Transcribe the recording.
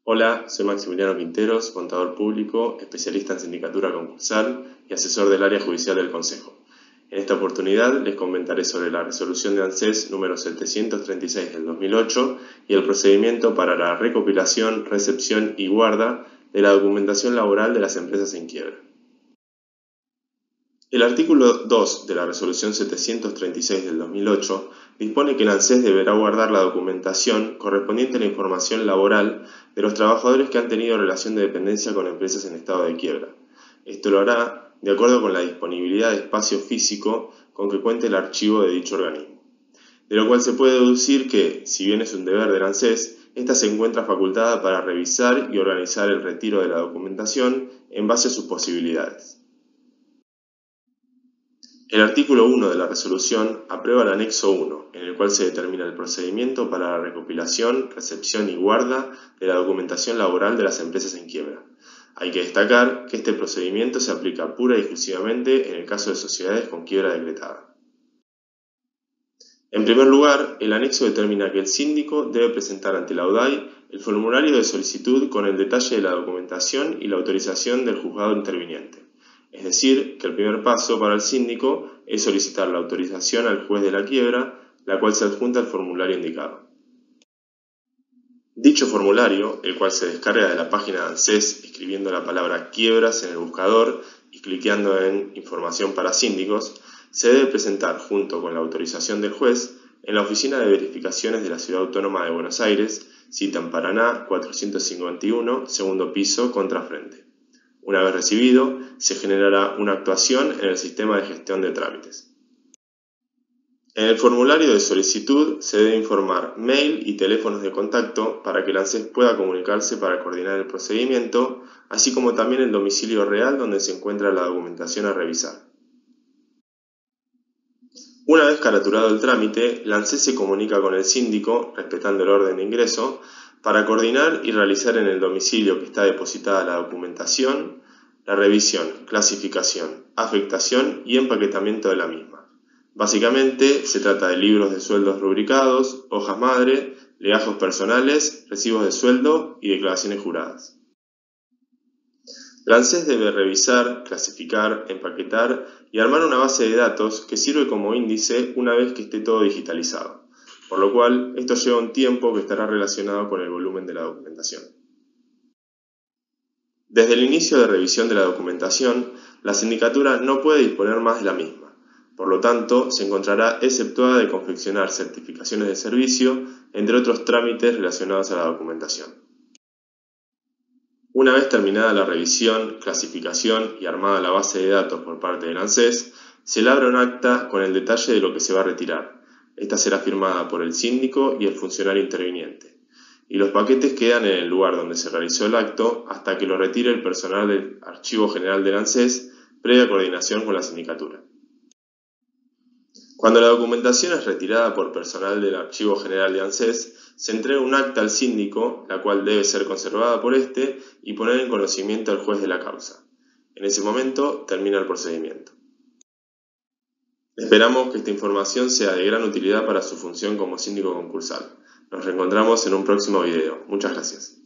Hola, soy Maximiliano Quinteros, contador público, especialista en sindicatura concursal y asesor del área judicial del Consejo. En esta oportunidad les comentaré sobre la resolución de ANSES número 736 del 2008 y el procedimiento para la recopilación, recepción y guarda de la documentación laboral de las empresas en quiebra. El artículo 2 de la resolución 736 del 2008 dispone que el ANSES deberá guardar la documentación correspondiente a la información laboral de los trabajadores que han tenido relación de dependencia con empresas en estado de quiebra. Esto lo hará de acuerdo con la disponibilidad de espacio físico con que cuente el archivo de dicho organismo. De lo cual se puede deducir que, si bien es un deber del ANSES, ésta se encuentra facultada para revisar y organizar el retiro de la documentación en base a sus posibilidades. El artículo 1 de la resolución aprueba el anexo 1, en el cual se determina el procedimiento para la recopilación, recepción y guarda de la documentación laboral de las empresas en quiebra. Hay que destacar que este procedimiento se aplica pura y exclusivamente en el caso de sociedades con quiebra decretada. En primer lugar, el anexo determina que el síndico debe presentar ante la UDAI el formulario de solicitud con el detalle de la documentación y la autorización del juzgado interviniente. Es decir, que el primer paso para el síndico es solicitar la autorización al juez de la quiebra, la cual se adjunta al formulario indicado. Dicho formulario, el cual se descarga de la página de ANSES escribiendo la palabra quiebras en el buscador y cliqueando en Información para síndicos, se debe presentar junto con la autorización del juez en la Oficina de Verificaciones de la Ciudad Autónoma de Buenos Aires, Cita en Paraná 451, segundo piso, contrafrente. Una vez recibido, se generará una actuación en el sistema de gestión de trámites. En el formulario de solicitud se debe informar mail y teléfonos de contacto para que el ANSES pueda comunicarse para coordinar el procedimiento, así como también el domicilio real donde se encuentra la documentación a revisar. Una vez caraturado el trámite, el ANSES se comunica con el síndico, respetando el orden de ingreso, para coordinar y realizar en el domicilio que está depositada la documentación, la revisión, clasificación, afectación y empaquetamiento de la misma. Básicamente, se trata de libros de sueldos rubricados, hojas madre, legajos personales, recibos de sueldo y declaraciones juradas. El ANSES debe revisar, clasificar, empaquetar y armar una base de datos que sirve como índice una vez que esté todo digitalizado, por lo cual esto lleva un tiempo que estará relacionado con el volumen de la documentación. Desde el inicio de revisión de la documentación, la sindicatura no puede disponer más de la misma, por lo tanto se encontrará exceptuada de confeccionar certificaciones de servicio, entre otros trámites relacionados a la documentación. Una vez terminada la revisión, clasificación y armada la base de datos por parte del ANSES, se elabora un acta con el detalle de lo que se va a retirar. Esta será firmada por el síndico y el funcionario interviniente, y los paquetes quedan en el lugar donde se realizó el acto hasta que lo retire el personal del Archivo General del ANSES, previa coordinación con la sindicatura. Cuando la documentación es retirada por personal del Archivo General de ANSES, se entrega un acta al síndico, la cual debe ser conservada por éste y poner en conocimiento al juez de la causa. En ese momento termina el procedimiento. Esperamos que esta información sea de gran utilidad para su función como síndico concursal. Nos reencontramos en un próximo video. Muchas gracias.